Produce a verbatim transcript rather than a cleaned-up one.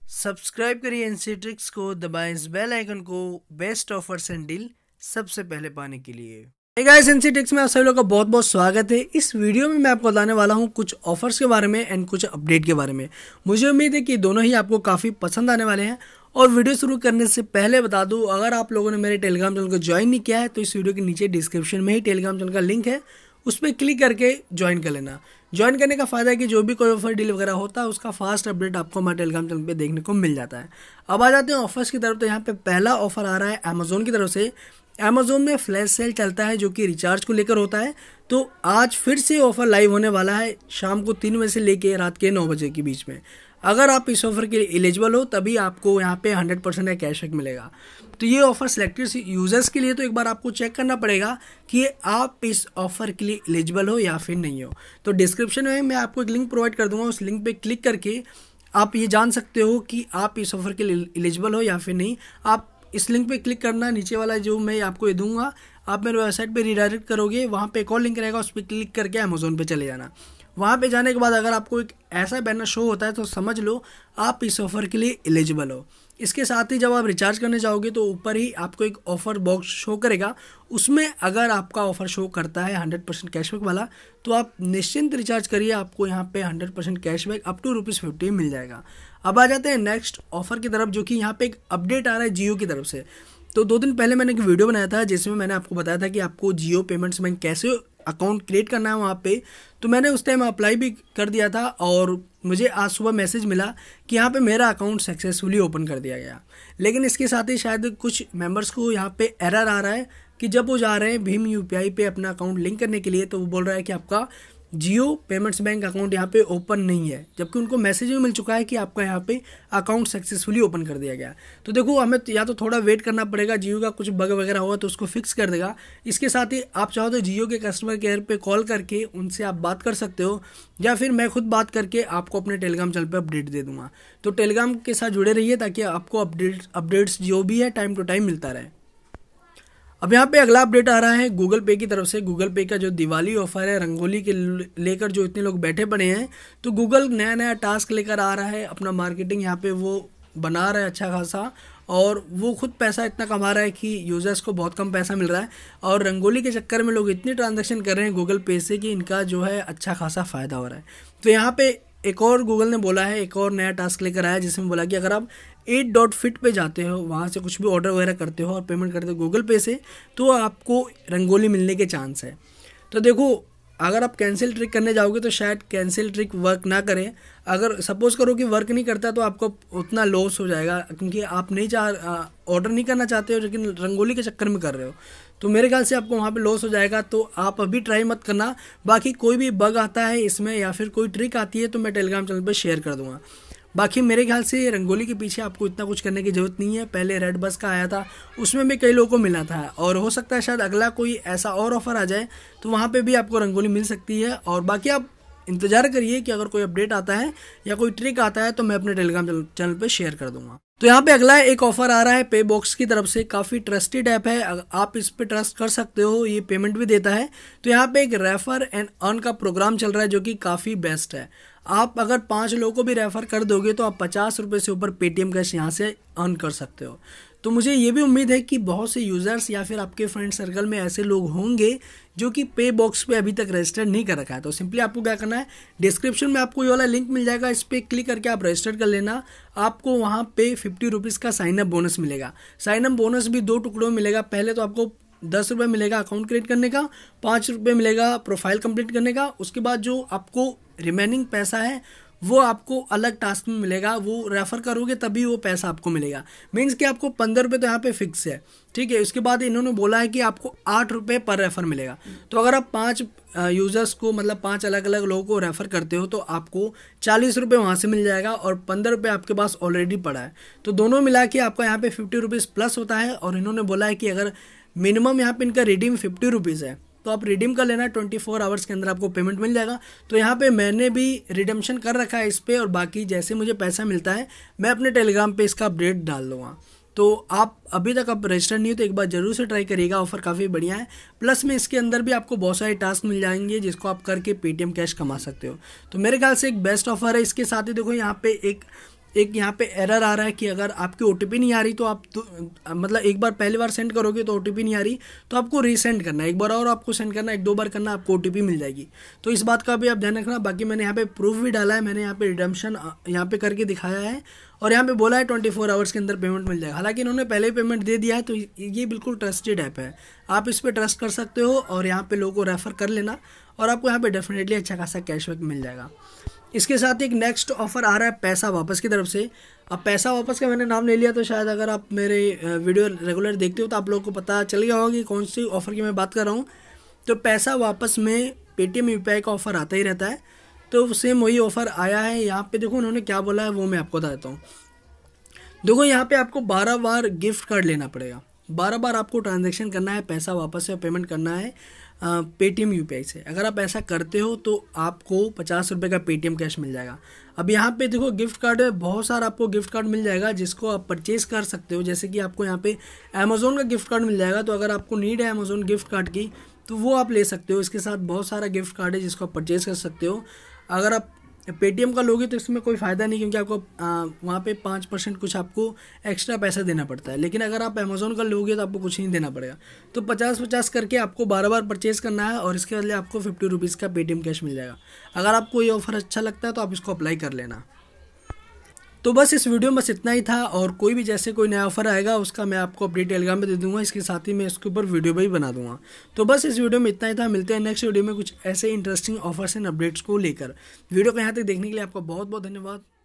Subscribe करिए NC tricks को, दबाएं इस बेल आइकन को बेस्ट ऑफर्स एंड डील सबसे पहले पाने के लिए। हे गाइस, एनसी ट्रिक्स में आप सभी लोगों का बहुत बहुत स्वागत है। इस वीडियो में मैं आपको बताने वाला हूं कुछ ऑफर्स के बारे में एंड कुछ अपडेट के बारे में। मुझे उम्मीद है कि दोनों ही आपको काफ़ी पसंद आने वाले हैं। और वीडियो शुरू करने से पहले बता दूं, अगर आप लोगों ने मेरे टेलीग्राम चैनल को ज्वाइन नहीं किया है तो इस वीडियो के नीचे डिस्क्रिप्शन में ही टेलीग्राम चैनल का लिंक है, उस पर क्लिक करके ज्वाइन कर लेना। ज्वाइन करने का फ़ायदा है कि जो भी कोई ऑफर डील वगैरह होता है उसका फास्ट अपडेट आपको हमारे टेलीग्राम चैनल पे देखने को मिल जाता है। अब आ जाते हैं ऑफर्स की तरफ। तो यहाँ पे पहला ऑफर आ रहा है अमेजोन की तरफ से। अमेजोन में फ्लैश सेल चलता है जो कि रिचार्ज को लेकर होता है। तो आज फिर से ऑफर लाइव होने वाला है शाम को तीन बजे से लेके रात के नौ बजे के बीच में। अगर आप इस ऑफर के लिए एलिजिबल हो तभी आपको यहाँ पे हंड्रेड परसेंट का कैशबैक मिलेगा। तो ये ऑफर सिलेक्टेड यूजर्स के लिए, तो एक बार आपको चेक करना पड़ेगा कि आप इस ऑफर के लिए एलिजिबल हो या फिर नहीं हो। तो डिस्क्रिप्शन में मैं आपको एक लिंक प्रोवाइड कर दूंगा, उस लिंक पे क्लिक करके आप ये जान सकते हो कि आप इस ऑफर के लिए एलिजिबल हो या फिर नहीं। आप इस लिंक पे क्लिक करना, नीचे वाला जो मैं आपको ये दूंगा, आप मेरे वेबसाइट पे रिडायरेक्ट करोगे, वहाँ पे एक और लिंक रहेगा, उस पर क्लिक करके अमेजोन पे चले जाना। वहाँ पे जाने के बाद अगर आपको एक ऐसा बैनर शो होता है तो समझ लो आप इस ऑफर के लिए एलिजिबल हो। इसके साथ ही जब आप रिचार्ज करने जाओगे तो ऊपर ही आपको एक ऑफर बॉक्स शो करेगा, उसमें अगर आपका ऑफर शो करता है हंड्रेड परसेंट कैशबैक वाला तो आप निश्चिंत रिचार्ज करिए, आपको यहाँ पे hundred percent cashback up to rupees fifty मिल जाएगा। अब आ जाते हैं नेक्स्ट ऑफर की तरफ, जो कि यहाँ पे एक अपडेट आ रहा है जियो की तरफ से। तो दो दिन पहले मैंने एक वीडियो बनाया था जिसमें मैंने आपको बताया था कि आपको जियो पेमेंट्स बैंक कैसे अकाउंट क्रिएट करना है वहाँ पे। तो मैंने उस टाइम अप्लाई भी कर दिया था और मुझे आज सुबह मैसेज मिला कि यहाँ पे मेरा अकाउंट सक्सेसफुली ओपन कर दिया गया। लेकिन इसके साथ ही शायद कुछ मेंबर्स को यहाँ पे एरर आ रहा है कि जब वो जा रहे हैं भीम यूपीआई पे अपना अकाउंट लिंक करने के लिए तो वो बोल रहा है कि आपका जियो पेमेंट्स बैंक अकाउंट यहाँ पे ओपन नहीं है, जबकि उनको मैसेज भी मिल चुका है कि आपका यहाँ पे अकाउंट सक्सेसफुली ओपन कर दिया गया। तो देखो, हमें या तो थोड़ा वेट करना पड़ेगा, जियो का कुछ बग वगैरह होगा तो उसको फिक्स कर देगा। इसके साथ ही आप चाहो तो जियो के कस्टमर केयर पे कॉल करके उनसे आप बात कर सकते हो, या फिर मैं खुद बात करके आपको अपने टेलीग्राम चैनल पर अपडेट दे दूँगा। तो टेलीग्राम के साथ जुड़े रहिए ताकि आपको अपडेट अपडेट्स जो भी है टाइम टू टाइम मिलता रहे। अब यहाँ पे अगला अपडेट आ रहा है गूगल पे की तरफ से। गूगल पे का जो दिवाली ऑफर है, रंगोली के लेकर जो इतने लोग बैठे पड़े हैं, तो गूगल नया नया टास्क लेकर आ रहा है, अपना मार्केटिंग यहाँ पे वो बना रहा है अच्छा खासा, और वो खुद पैसा इतना कमा रहा है कि यूज़र्स को बहुत कम पैसा मिल रहा है। और रंगोली के चक्कर में लोग इतनी ट्रांजैक्शन कर रहे हैं गूगल पे से कि इनका जो है अच्छा खासा फ़ायदा हो रहा है। तो यहाँ पे एक और गूगल ने बोला है, एक और नया टास्क लेकर आया जिसमें बोला कि अगर आप एट डॉट फिट पे जाते हो, वहाँ से कुछ भी ऑर्डर वगैरह करते हो और पेमेंट करते हो गूगल पे से, तो आपको रंगोली मिलने के चांस है। तो देखो, अगर आप कैंसिल ट्रिक करने जाओगे तो शायद कैंसिल ट्रिक वर्क ना करें। अगर सपोज करो कि वर्क नहीं करता तो आपको उतना लॉस हो जाएगा, क्योंकि आप नहीं चाह ऑर्डर नहीं करना चाहते हो लेकिन रंगोली के चक्कर में कर रहे हो, तो मेरे ख्याल से आपको वहाँ पे लॉस हो जाएगा। तो आप अभी ट्राई मत करना। बाकी कोई भी बग आता है इसमें या फिर कोई ट्रिक आती है तो मैं टेलीग्राम चैनल पर शेयर कर दूँगा। बाकी मेरे ख्याल से रंगोली के पीछे आपको इतना कुछ करने की ज़रूरत नहीं है। पहले रेड बस का आया था, उसमें भी कई लोगों को मिला था, और हो सकता है शायद अगला कोई ऐसा और ऑफर आ जाए तो वहाँ पे भी आपको रंगोली मिल सकती है। और बाकी आप इंतज़ार करिए कि अगर कोई अपडेट आता है या कोई ट्रिक आता है तो मैं अपने टेलीग्राम चैनल पर शेयर कर दूँगा। तो यहाँ पे अगला एक ऑफर आ रहा है पे बॉक्स की तरफ से। काफ़ी ट्रस्टेड ऐप है, आप इस पे ट्रस्ट कर सकते हो, ये पेमेंट भी देता है। तो यहाँ पे एक रेफर एंड अर्न का प्रोग्राम चल रहा है जो कि काफ़ी बेस्ट है। आप अगर पाँच लोगों को भी रेफ़र कर दोगे तो आप पचास रुपये से ऊपर पेटीएम कैश यहाँ से अर्न कर सकते हो। तो मुझे ये भी उम्मीद है कि बहुत से यूज़र्स या फिर आपके फ्रेंड सर्कल में ऐसे लोग होंगे जो कि पे बॉक्स पे अभी तक रजिस्टर नहीं कर रखा है। तो सिंपली आपको क्या करना है, डिस्क्रिप्शन में आपको ये वाला लिंक मिल जाएगा, इस पर क्लिक करके आप रजिस्टर कर लेना। आपको वहाँ पे फिफ्टी रुपीज़ का साइनअप बोनस मिलेगा। साइनअप बोनस भी दो टुकड़ों में मिलेगा। पहले तो आपको दस रुपये मिलेगा अकाउंट क्रिएट करने का, पाँच रुपये मिलेगा प्रोफाइल कंप्लीट करने का। उसके बाद जो आपको रिमेनिंग पैसा है वो आपको अलग टास्क में मिलेगा, वो रेफ़र करोगे तभी वो पैसा आपको मिलेगा। मीन्स कि आपको पंद्रह रुपये तो यहाँ पे फिक्स है, ठीक है। उसके बाद इन्होंने बोला है कि आपको आठ रुपये पर रेफ़र मिलेगा। तो अगर आप पाँच यूज़र्स को, मतलब पांच अलग अलग लोगों को रेफ़र करते हो तो आपको चालीस रुपये वहाँ से मिल जाएगा और पंद्रह रुपये आपके पास ऑलरेडी पड़ा है। तो दोनों मिला के आपका यहाँ पे फिफ्टी रुपीज़ प्लस होता है। और इन्होंने बोला है कि अगर मिनिमम यहाँ पे इनका रिडीम फिफ्टी रुपीज़ है तो आप रिडीम कर लेना, ट्वेंटी फोर आवर्स के अंदर आपको पेमेंट मिल जाएगा। तो यहाँ पे मैंने भी रिडम्पशन कर रखा है इस पर, और बाकी जैसे मुझे पैसा मिलता है मैं अपने टेलीग्राम पे इसका अपडेट डाल दूँगा। तो आप अभी तक आप रजिस्टर नहीं हो तो एक बार जरूर से ट्राई करिएगा, ऑफर काफ़ी बढ़िया है। प्लस में इसके अंदर भी आपको बहुत सारे टास्क मिल जाएंगे जिसको आप करके पेटीएम कैश कमा सकते हो। तो मेरे ख्याल से एक बेस्ट ऑफर है। इसके साथ ही देखो यहाँ पे एक एक यहाँ पे एरर आ रहा है कि अगर आपकी ओटीपी नहीं आ रही तो आप तो, मतलब एक बार पहली बार सेंड करोगे तो ओटीपी नहीं आ रही तो आपको रीसेंड करना है, एक बार और आपको सेंड करना है, एक दो बार करना, आपको ओटीपी मिल जाएगी। तो इस बात का भी आप ध्यान रखना। बाकी मैंने यहाँ पे प्रूफ भी डाला है, मैंने यहाँ पे रिडम्पशन यहाँ पे करके दिखाया है और यहाँ पे बोला है ट्वेंटी फोर आवर्स के अंदर पेमेंट मिल जाएगा। हालांकि इन्होंने पहले ही पेमेंट दे दिया है, तो ये बिल्कुल ट्रस्टेड ऐप है, आप इस पर ट्रस्ट कर सकते हो और यहाँ पे लोगों को रेफर कर लेना और आपको यहाँ पे डेफिनेटली अच्छा खासा कैशबैक मिल जाएगा। इसके साथ एक नेक्स्ट ऑफर आ रहा है पैसा वापस की तरफ से। अब पैसा वापस का मैंने नाम ले लिया तो शायद अगर आप मेरे वीडियो रेगुलर देखते हो तो आप लोगों को पता चल गया होगा कि कौन सी ऑफ़र की मैं बात कर रहा हूँ। तो पैसा वापस में पेटीएम यूपीआई का ऑफ़र आता ही रहता है, तो सेम वही ऑफ़र आया है। यहाँ पे देखो उन्होंने क्या बोला है वो मैं आपको बता देता हूँ। देखो यहाँ पे आपको बारह बार गिफ्ट कार्ड लेना पड़ेगा, बारह बार आपको ट्रांजैक्शन करना है, पैसा वापस से पेमेंट करना है पेटीएम यूपीआई से। अगर आप ऐसा करते हो तो आपको पचास रुपये का पेटीएम कैश मिल जाएगा। अब यहाँ पे देखो गिफ्ट कार्ड है, बहुत सारा आपको गिफ्ट कार्ड मिल जाएगा जिसको आप परचेज़ कर सकते हो। जैसे कि आपको यहाँ पे अमेज़ोन का गिफ्ट कार्ड मिल जाएगा, तो अगर आपको नीड है अमेज़ोन गिफ्ट कार्ड की तो वो आप ले सकते हो। इसके साथ बहुत सारा गिफ्ट कार्ड है जिसको आप परचेज़ कर सकते हो। अगर आप पेटीएम का लोगे तो इसमें कोई फ़ायदा नहीं, क्योंकि आपको आ, वहाँ पे पाँच परसेंट कुछ आपको एक्स्ट्रा पैसा देना पड़ता है। लेकिन अगर आप अमेज़ोन का लोगे तो आपको कुछ नहीं देना पड़ेगा। तो पचास पचास करके आपको बारह बार परचेज़ करना है और इसके बदले आपको फिफ्टी रुपीज़ का पेटीएम कैश मिल जाएगा। अगर आपको ये ऑफ़र अच्छा लगता है तो आप इसको अप्लाई कर लेना। तो बस इस वीडियो में बस इतना ही था, और कोई भी जैसे कोई नया ऑफर आएगा उसका मैं आपको अपडेट टेलीग्राम में दे दूंगा, इसके साथ ही मैं इसके ऊपर वीडियो भी बना दूंगा। तो बस इस वीडियो में इतना ही था, मिलते हैं नेक्स्ट वीडियो में कुछ ऐसे इंटरेस्टिंग ऑफर्स एंड अपडेट्स को लेकर। वीडियो को यहाँ तक देखने के लिए आपका बहुत बहुत धन्यवाद।